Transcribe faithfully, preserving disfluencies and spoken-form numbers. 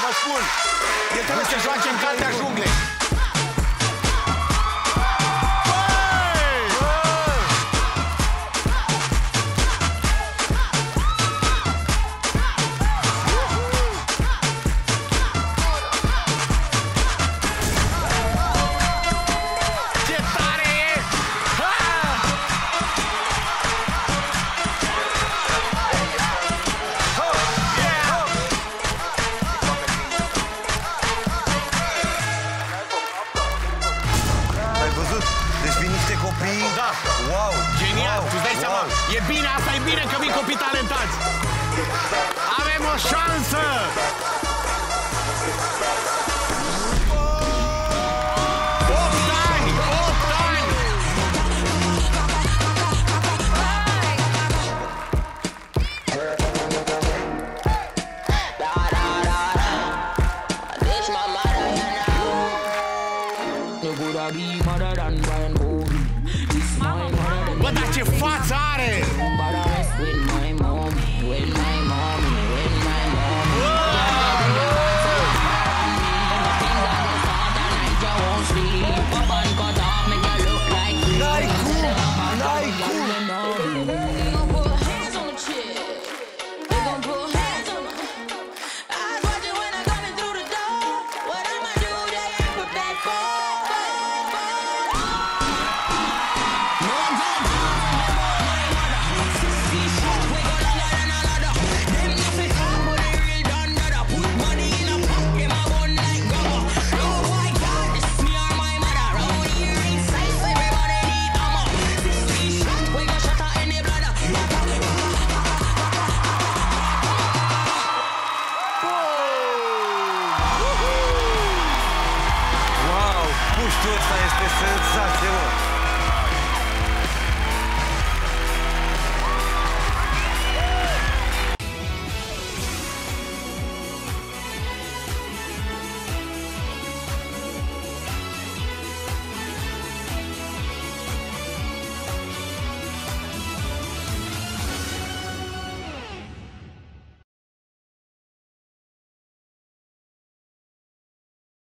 vă spun. El trebuie să joace în cartea junglei. Da. Wow. Genial, Wow. tu-ți dai Wow. seama? E bine, asta e bine că vin copii talentați. Avem o șansă! opt ani! opt ani! Bă, dar ce față are! N-ai cum! N-ai cum! Puștul ăsta este senzație, mă!